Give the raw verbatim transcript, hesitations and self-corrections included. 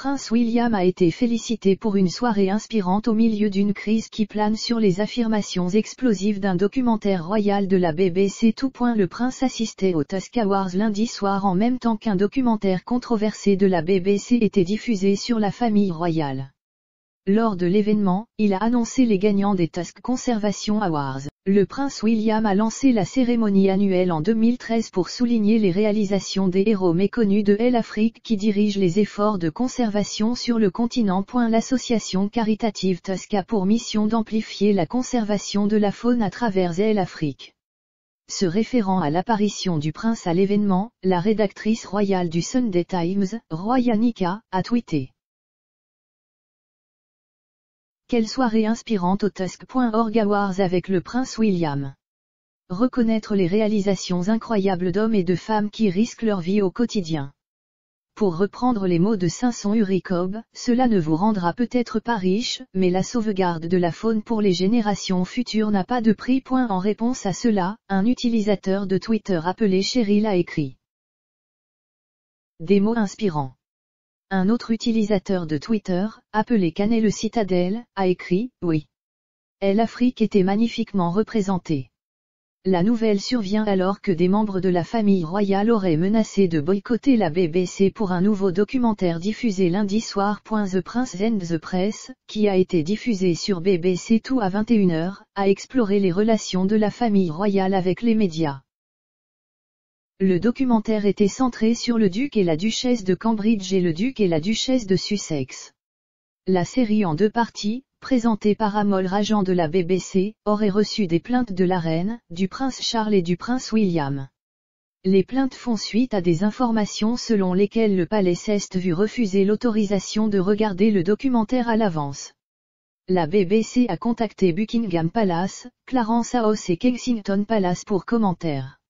prince William a été félicité pour une soirée inspirante au milieu d'une crise qui plane sur les affirmations explosives d'un documentaire royal de la B B C two. Le prince assistait aux Tusk Awards lundi soir en même temps qu'un documentaire controversé de la B B C était diffusé sur la famille royale. Lors de l'événement, il a annoncé les gagnants des Tusk Conservation Awards. Le prince William a lancé la cérémonie annuelle en deux mille treize pour souligner les réalisations des héros méconnus de l'Afrique qui dirigent les efforts de conservation sur le continent. L'association caritative Tusk a pour mission d'amplifier la conservation de la faune à travers l'Afrique. Se référant à l'apparition du prince à l'événement, la rédactrice royale du Sunday Times, Roya Nika, a tweeté: quelle soirée inspirante au Tusk point org Awards avec le prince William. Reconnaître les réalisations incroyables d'hommes et de femmes qui risquent leur vie au quotidien. Pour reprendre les mots de Samson Uricob, cela ne vous rendra peut-être pas riche, mais la sauvegarde de la faune pour les générations futures n'a pas de prix. En réponse à cela, un utilisateur de Twitter appelé Cheryl a écrit: des mots inspirants. Un autre utilisateur de Twitter, appelé Canet le Citadel, a écrit « Oui. L'Afrique était magnifiquement représentée. » La nouvelle survient alors que des membres de la famille royale auraient menacé de boycotter la B B C pour un nouveau documentaire diffusé lundi soir. The Prince and the Press, qui a été diffusé sur B B C two à vingt et une heures, a exploré les relations de la famille royale avec les médias. Le documentaire était centré sur le duc et la duchesse de Cambridge et le duc et la duchesse de Sussex. La série en deux parties, présentée par Amol Rajan de la B B C, aurait reçu des plaintes de la reine, du prince Charles et du prince William. Les plaintes font suite à des informations selon lesquelles le palais s'est vu refuser l'autorisation de regarder le documentaire à l'avance. La B B C a contacté Buckingham Palace, Clarence House et Kensington Palace pour commentaires.